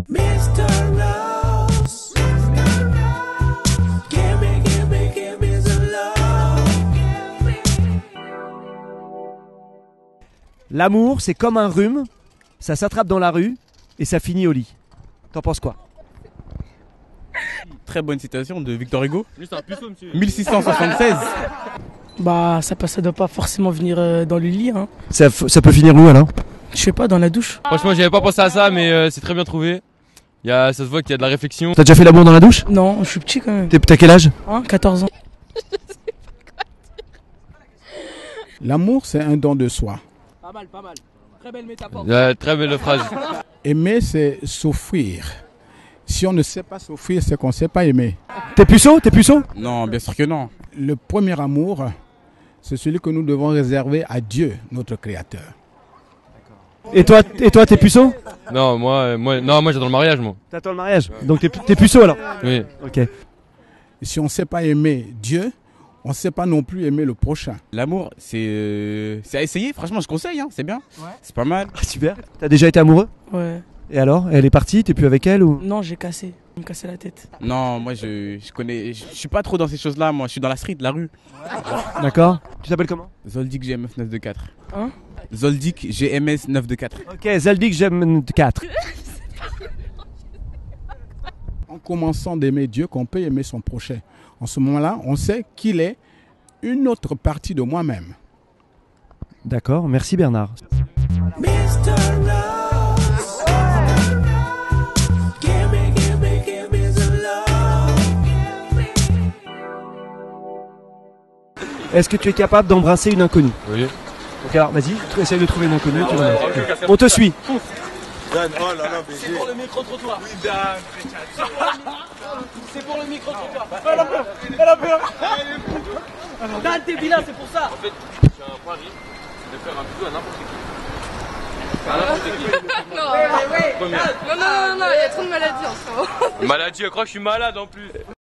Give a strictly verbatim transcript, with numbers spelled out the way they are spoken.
mister Rose, give me, give me, give me some love. L'amour, c'est comme un rhume, ça s'attrape dans la rue et ça finit au lit. T'en penses quoi? Très bonne citation de Victor Hugo. mille six cent soixante-seize. Bah ça, ça doit pas forcément venir euh, dans le lit hein. Ça, ça peut finir où alors? Je sais pas, dans la douche. Franchement j'avais pas pensé à ça mais euh, c'est très bien trouvé. Il y a, ça se voit qu'il y a de la réflexion. T'as déjà fait l'amour dans la douche? Non, je suis petit quand même. T'es- T'as quel âge? Hein, quatorze ans. L'amour, c'est un don de soi. Pas mal, pas mal. Très belle métaphore. Euh, très belle phrase. Aimer, c'est souffrir. Si on ne sait pas souffrir, c'est qu'on ne sait pas aimer. T'es puceau? T'es puceau? Non, bien sûr que non. Le premier amour, c'est celui que nous devons réserver à Dieu, notre Créateur. Et toi, et toi, t'es puceau? Non, moi, euh, moi, non, moi j'attends le mariage, moi. T'attends le mariage. Donc t'es t'es puceau alors? Oui. Ok. Et si on ne sait pas aimer Dieu, on ne sait pas non plus aimer le prochain. L'amour, c'est euh, c'est à essayer. Franchement, je conseille. Hein. C'est bien. Ouais. C'est pas mal. Ah, super. T'as déjà été amoureux? Ouais. Et alors? Elle est partie? T'es plus avec elle ou? Non, j'ai cassé. Il me cassait la tête. Non, moi je, je connais. Je, je suis pas trop dans ces choses-là. Moi, je suis dans la street, la rue. D'accord. Tu t'appelles comment? Zoldyck G M F neuf deux quatre. Hein? Zoldyck G M S neuf deux quatre. Ok, Zoldyck j'aime quatre. En commençant d'aimer Dieu, qu'on peut aimer son prochain. En ce moment-là, on sait qu'il est une autre partie de moi-même. D'accord, merci Bernard. mister Rose, give me, give me, give me some love. Est-ce que tu es capable d'embrasser une inconnue? Oui. Ok, alors vas-y, tu essayes de trouver une inconnue. Tu vas voir. On te suit. C'est pour le micro-trottoir. C'est pour le micro-trottoir. Dan, t'es vilain, c'est pour ça. J'ai un pari, c'est de faire un bisou à n'importe qui. Non, non, non, non, il y a trop de maladies en ce moment. Maladie, je crois que je suis malade en plus.